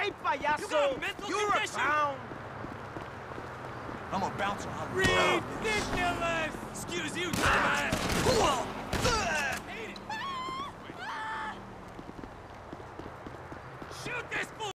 Okay, payaso. You got a mental You're condition? a clown. I'm a bouncer. Ridiculous! Excuse you, dumbass! Shoot this